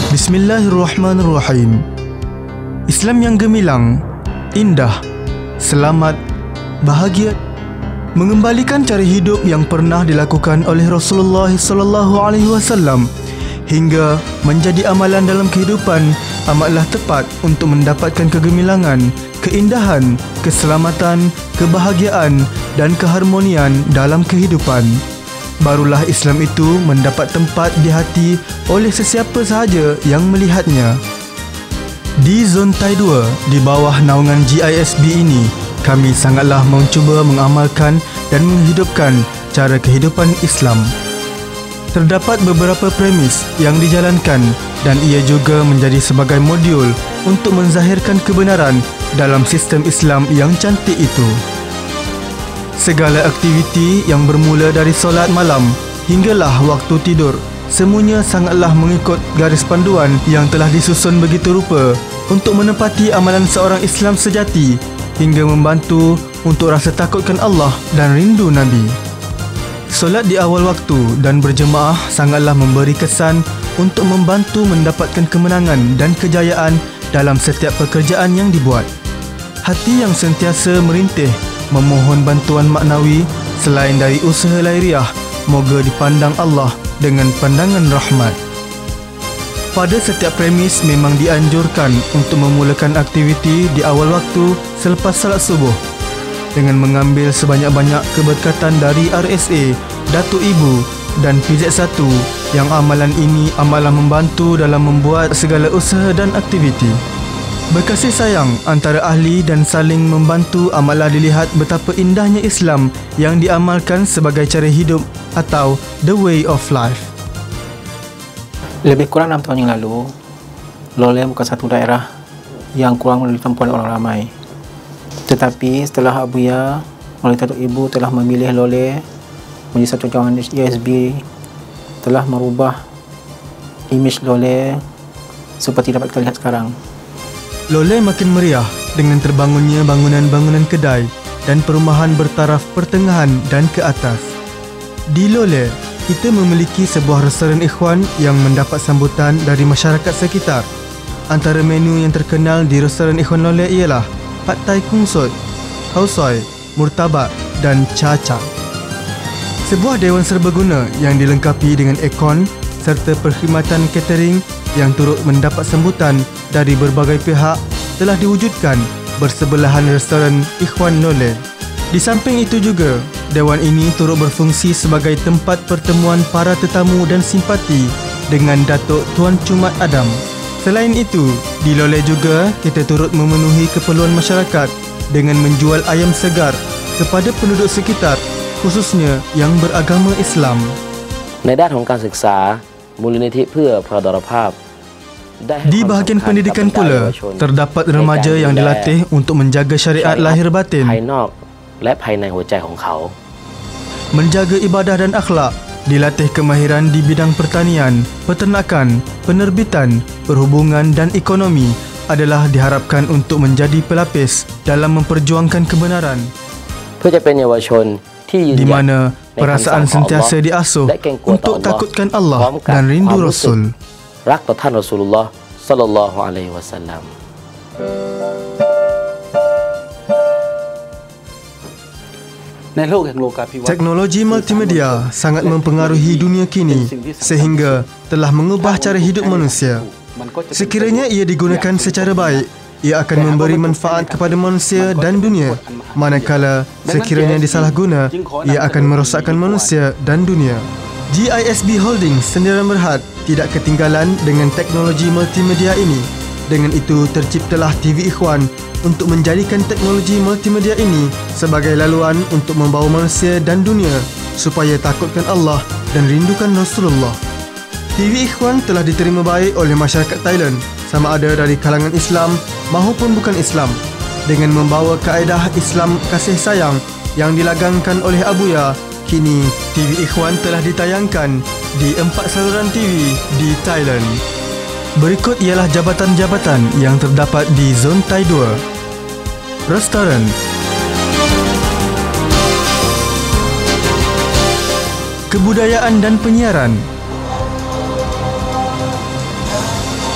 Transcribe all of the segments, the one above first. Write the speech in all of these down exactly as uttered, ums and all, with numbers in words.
Bismillahirrahmanirrahim. Islam yang gemilang, indah, selamat, bahagia, mengembalikan cara hidup yang pernah dilakukan oleh Rasulullah sallallahu alaihi wasallam hingga menjadi amalan dalam kehidupan amatlah tepat untuk mendapatkan kegemilangan, keindahan, keselamatan, kebahagiaan dan keharmonian dalam kehidupan. Barulah Islam itu mendapat tempat di hati oleh sesiapa sahaja yang melihatnya. Di Zontai dua, di bawah naungan G I S B ini, kami sangatlah mencuba mengamalkan dan menghidupkan cara kehidupan Islam. Terdapat beberapa premis yang dijalankan dan ia juga menjadi sebagai modul untuk menzahirkan kebenaran dalam sistem Islam yang cantik itu. Segala aktiviti yang bermula dari solat malam hinggalah waktu tidur, semuanya sangatlah mengikut garis panduan yang telah disusun begitu rupa untuk menepati amalan seorang Islam sejati hingga membantu untuk rasa takutkan Allah dan rindu Nabi. Solat di awal waktu dan berjemaah sangatlah memberi kesan untuk membantu mendapatkan kemenangan dan kejayaan dalam setiap pekerjaan yang dibuat. Hati yang sentiasa merintih memohon bantuan maknawi selain dari usaha lahiriah, moga dipandang Allah dengan pandangan rahmat. Pada setiap premis memang dianjurkan untuk memulakan aktiviti di awal waktu selepas salat subuh dengan mengambil sebanyak-banyak keberkatan dari R S A, Datuk Ibu dan P Z satu yang amalan ini amalah membantu dalam membuat segala usaha dan aktiviti. Berkasih sayang antara ahli dan saling membantu amalah dilihat betapa indahnya Islam yang diamalkan sebagai cara hidup atau the way of life. Lebih kurang enam tahun yang lalu, Loleh bukan satu daerah yang kurang ditempuh oleh orang ramai. Tetapi setelah Abuya oleh Datuk Ibu telah memilih Loleh menjadi satu cawangan I S B, telah merubah imej Loleh seperti dapat kita lihat sekarang. Loleh makin meriah dengan terbangunnya bangunan-bangunan kedai dan perumahan bertaraf pertengahan dan ke atas. Di Loleh, kita memiliki sebuah restoran ikhwan yang mendapat sambutan dari masyarakat sekitar. Antara menu yang terkenal di restoran ikhwan Loleh ialah Pad Thai Kung Sot, Khao Soi, Murtabak dan Cha Cha. Sebuah dewan serbaguna yang dilengkapi dengan aircon serta perkhidmatan catering yang turut mendapat sambutan dari berbagai pihak telah diwujudkan bersebelahan restoran Ikhwan Loleh. Di samping itu juga, dewan ini turut berfungsi sebagai tempat pertemuan para tetamu dan simpati dengan Datuk Tuan Cumat Adam. Selain itu, di Loleh juga kita turut memenuhi keperluan masyarakat dengan menjual ayam segar kepada penduduk sekitar, khususnya yang beragama Islam. ในด้านของการศึกษามูลนิธิเพื่อพรดรภาพ Di bahagian pendidikan pula, terdapat remaja yang dilatih untuk menjaga syariat lahir batin, ภายนอกและภายในหัวใจของเขา menjaga ibadah dan akhlak, dilatih kemahiran di bidang pertanian, peternakan, penerbitan, perhubungan dan ekonomi adalah diharapkan untuk menjadi pelapis dalam memperjuangkan kebenaran, เพื่อจะเป็นเยาวชนที่ยืน di หยัด mana perasaan sentiasa diasuh untuk takutkan Allah dan rindu Rasul. รักต่อท่านรอซูลุลลอฮ์ศ็อลลัลลอฮุอะลัยฮิวะซัลลัม Teknologi multimedia sangat mempengaruhi dunia kini sehingga telah mengubah cara hidup manusia. Sekiranya ia digunakan secara baik, ia akan memberi manfaat kepada manusia dan dunia. Manakala sekiranya disalahguna, ia akan merosakkan manusia dan dunia. G I S B Holdings Sendirian Berhad tidak ketinggalan dengan teknologi multimedia ini. Dengan itu terciptalah T V Ikhwan untuk menjadikan teknologi multimedia ini sebagai laluan untuk membawa manusia dan dunia supaya takutkan Allah dan rindukan Rasulullah. T V Ikhwan telah diterima baik oleh masyarakat Thailand sama ada dari kalangan Islam maupun bukan Islam dengan membawa kaedah Islam kasih sayang yang dilagangkan oleh Abuya. Kini T V Ikhwan telah ditayangkan di empat saluran T V di Thailand. Berikut ialah jabatan-jabatan yang terdapat di Zontai dua. Restoran, Kebudayaan dan Penyiaran,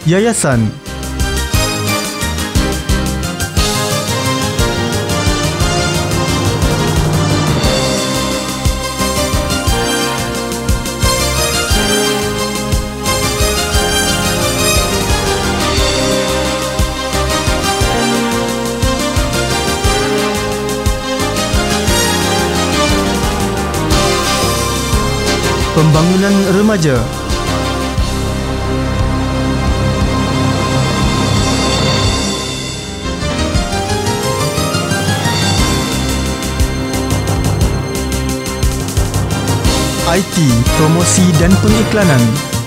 Yayasan. Pembangunan remaja. I T, promosi dan pengiklanan.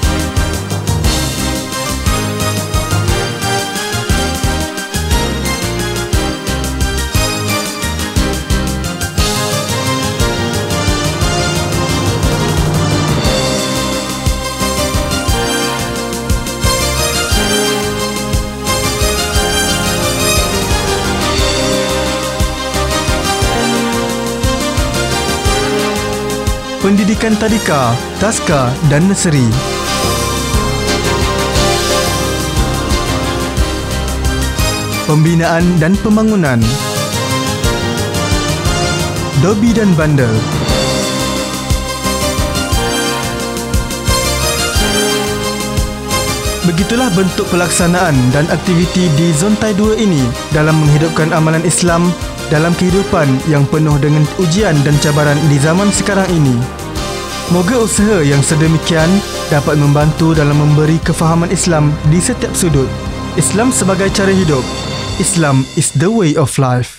Pendidikan tadika, taska dan nursery. Pembinaan dan pembangunan. Dobi dan bandel. Begitulah bentuk pelaksanaan dan aktiviti di Zontai dua ini dalam menghidupkan amalan Islam dalam kehidupan yang penuh dengan ujian dan cabaran di zaman sekarang ini. Moga usaha yang sedemikian dapat membantu dalam memberi kefahaman Islam di setiap sudut. Islam sebagai cara hidup. Islam is the way of life.